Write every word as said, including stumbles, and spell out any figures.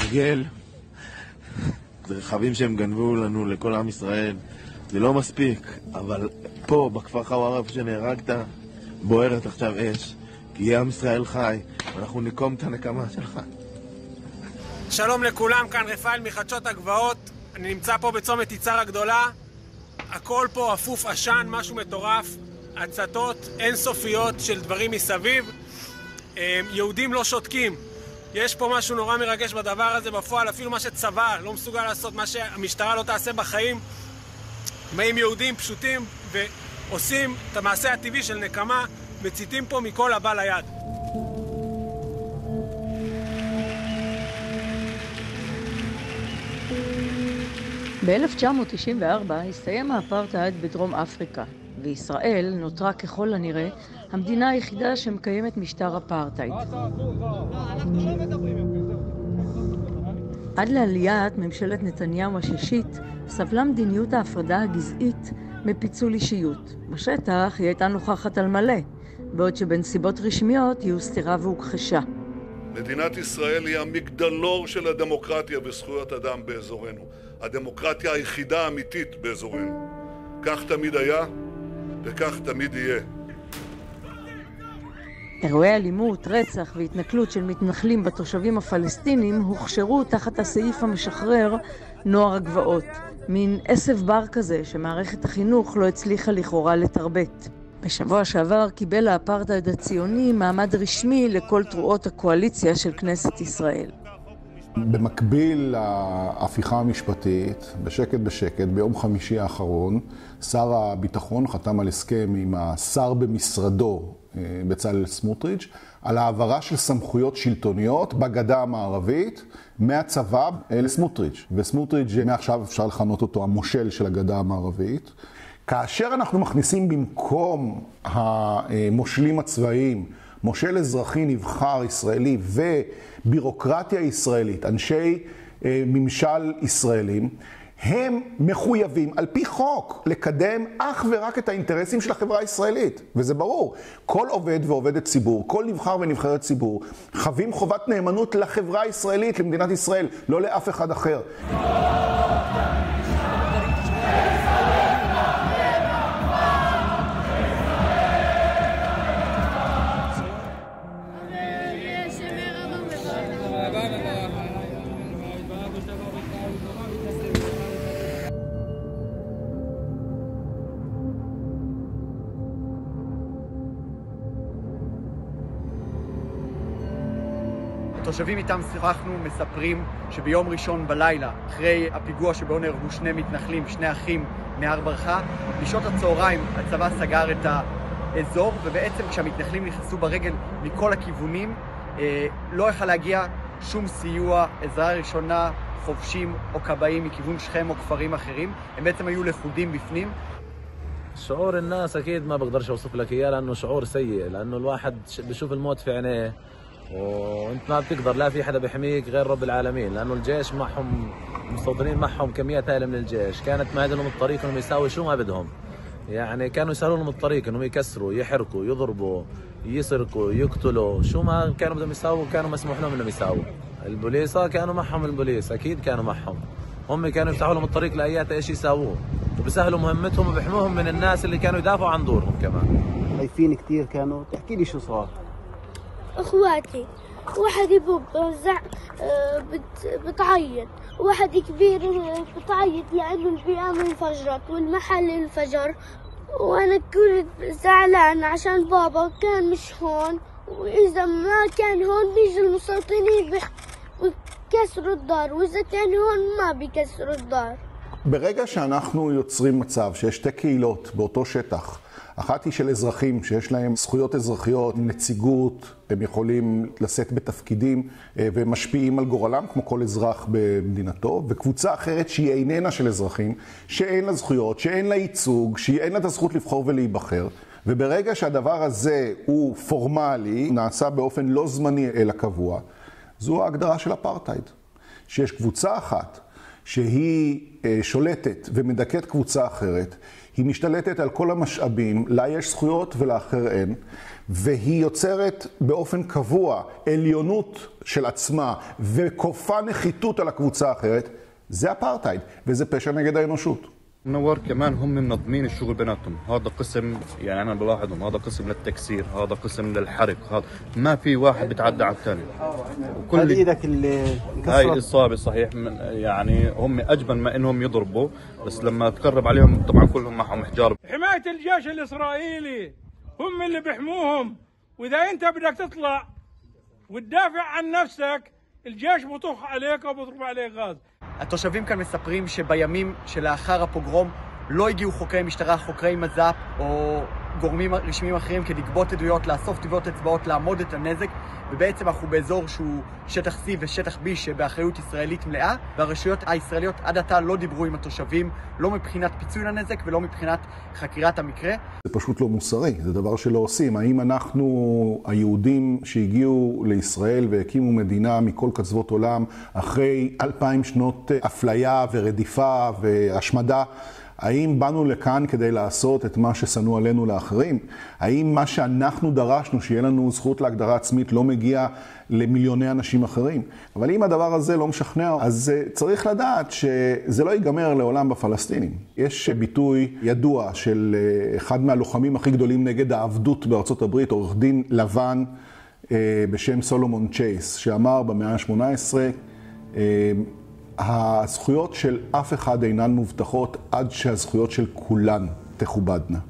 מתרגל. זה רכבים שהם גנבו לנו לכל עם ישראל. זה לא מספיק, אבל פה, בכפר חווארה שנהרגת, בוערת עכשיו אש. כי עם ישראל חי, ואנחנו נקום את הנקמה שלך. שלום לכולם, כאן רפאל מחדשות הגבעות. אני נמצא פה בצומת יצהר הגדולה. הכל פה אפוף עשן, משהו מטורף. הצתות אינסופיות של דברים מסביב. יהודים לא שותקים. יש פה משהו נורא מרגש בדבר הזה בפועל, אפילו מה שצבא לא מסוגל לעשות, מה שהמשטרה לא תעשה בחיים. באים יהודים פשוטים ועושים את המעשה הטבעי של נקמה, מציתים פה מכל הבא ליד. ב-אלף תשע מאות תשעים וארבע הסתיים האפרטהייד בדרום אפריקה, וישראל נותרה ככל הנראה המדינה היחידה שמקיימת משטר אפרטהייד. עד לעליית ממשלת נתניהו השישית סבלה מדיניות ההפרדה הגזעית מפיצול אישיות. בשטח היא הייתה נוכחת על מלא, בעוד שבנסיבות רשמיות היא הוסתרה והוכחשה. מדינת ישראל היא המגדלור של הדמוקרטיה וזכויות אדם באזורנו. הדמוקרטיה היחידה האמיתית באזורנו. כך תמיד היה וכך תמיד יהיה. אירועי אלימות, רצח והתנכלות של מתנחלים בתושבים הפלסטינים הוכשרו תחת הסעיף המשחרר נוער הגבעות. מין עשב בר כזה שמערכת החינוך לא הצליחה לכאורה לתרבט. בשבוע שעבר קיבל האפרטהייד הציוני מעמד רשמי לכל תרועות הקואליציה של כנסת ישראל. במקביל להפיכה המשפטית, בשקט בשקט, ביום חמישי האחרון, שר הביטחון חתם על הסכם עם השר במשרדו, בצלאל סמוטריץ', על העברה של סמכויות שלטוניות בגדה המערבית מהצבא לסמוטריץ'. וסמוטריץ' מעכשיו אפשר לכנות אותו המושל של הגדה המערבית. כאשר אנחנו מכניסים במקום המושלים הצבאיים, מושל אזרחי נבחר ישראלי ובירוקרטיה ישראלית, אנשי ממשל ישראלים, הם מחויבים על פי חוק לקדם אך ורק את האינטרסים של החברה הישראלית. וזה ברור. כל עובד ועובדת ציבור, כל נבחר ונבחרת ציבור, חווים חובת נאמנות לחברה הישראלית, למדינת ישראל, לא לאף אחד אחר. התושבים איתם שוחחנו מספרים שביום ראשון בלילה, אחרי הפיגוע שבו נהרגו שני מתנחלים, שני אחים מהר ברכה, בשעות הצהריים הצבא סגר את האזור, ובעצם כשהמתנחלים נכנסו ברגל מכל הכיוונים, לא יכול להגיע שום סיוע, עזרה ראשונה, חובשים או קבעים מכיוון שכם או כפרים אחרים. הם בעצם היו לכודים בפנים. شعور الناس أكيد ما بقدرش أوصف لك إياه لأنه شعور سيء، لأنه الواحد بيشوف الموت في عينيه وانت ما بتقدر، لا في حدا بيحميك غير رب العالمين، لانه الجيش معهم مستوطنين معهم كميات هائله من الجيش، كانت مهد لهم الطريق انهم يساوي شو ما بدهم، يعني كانوا يسهلوا لهم الطريق انهم يكسروا يحرقوا يضربوا يسرقوا يقتلوا، شو ما كانوا بدهم يساووا كانوا مسموح لهم انهم يساووا. البوليس كانوا معهم، البوليس اكيد كانوا معهم، هم كانوا يفتحوا لهم الطريق لايات ايش يساووه وبسهلوا مهمتهم وبيحموهم من الناس اللي كانوا يدافعوا عن دورهم كمان. خايفين كثير كانوا، تحكي لي شو صار؟ اخواتي واحد يبوب زع بتعيط، واحد كبير بتعيط لانه البيئة انفجرت والمحل انفجر، وانا كنت زعلان عشان بابا كان مش هون، واذا ما كان هون بيجوا المستوطنين بيكسروا الدار، واذا كان هون ما بيكسروا الدار. ברגע שאנחנו יוצרים מצב שיש שתי קהילות באותו שטח, אחת היא של אזרחים שיש להם זכויות אזרחיות, נציגות, הם יכולים לשאת בתפקידים ומשפיעים על גורלם כמו כל אזרח במדינתו, וקבוצה אחרת שהיא איננה של אזרחים, שאין לה זכויות, שאין לה ייצוג, שאין לה את הזכות לבחור ולהיבחר. וברגע שהדבר הזה הוא פורמלי, נעשה באופן לא זמני אלא קבוע, זו ההגדרה של אפרטהייד. שיש קבוצה אחת שהיא שולטת ומדכאת קבוצה אחרת, היא משתלטת על כל המשאבים, לה יש זכויות ולאחר אין, והיא יוצרת באופן קבוע עליונות של עצמה וכופה נחיתות על הקבוצה האחרת, זה אפרטהייד, וזה פשע נגד האנושות. منور كمان هم منظمين الشغل بيناتهم، هذا قسم يعني انا بلاحظهم، هذا قسم للتكسير، هذا قسم للحرق، هذا ما في واحد بيتعدى على الثاني. وكل ايدك اللي هاي اصابه صحيح، من يعني هم اجبن ما انهم يضربوا، بس لما تقرب عليهم طبعا كلهم معهم حجار. حمايه الجيش الاسرائيلي هم اللي بيحموهم، واذا انت بدك תطلع وتدافع عن نفسك الجيش بيطخ عليك وبيضرب عليك غاز. התושבים כאן מספרים שבימים שלאחר הפוגרום לא הגיעו חוקרי משטרה, חוקרי מז"פ או גורמים רשמיים אחרים כדי לגבות עדויות, לאסוף טביעות אצבעות, לעמוד את הנזק, ובעצם אנחנו באזור שהוא שטח C ושטח B שבאחריות ישראלית מלאה, והרשויות הישראליות עד עתה לא דיברו עם התושבים, לא מבחינת פיצוי לנזק ולא מבחינת חקירת המקרה. זה פשוט לא מוסרי, זה דבר שלא עושים. האם אנחנו, היהודים שהגיעו לישראל והקימו מדינה מכל קצוות עולם, אחרי אלפיים שנות אפליה ורדיפה והשמדה, האם באנו לכאן כדי לעשות את מה ששנוא עלינו לאחרים? האם מה שאנחנו דרשנו, שיהיה לנו זכות להגדרה עצמית, לא מגיע למיליוני אנשים אחרים? אבל אם הדבר הזה לא משכנע, אז צריך לדעת שזה לא ייגמר לעולם בפלסטינים. יש ביטוי ידוע של אחד מהלוחמים הכי גדולים נגד העבדות בארצות הברית, עורך דין לבן בשם סולומון צ'ייס, שאמר במאה ה-שמונה עשרה, הזכויות של אף אחד אינן מובטחות עד שהזכויות של כולן תכובדנה.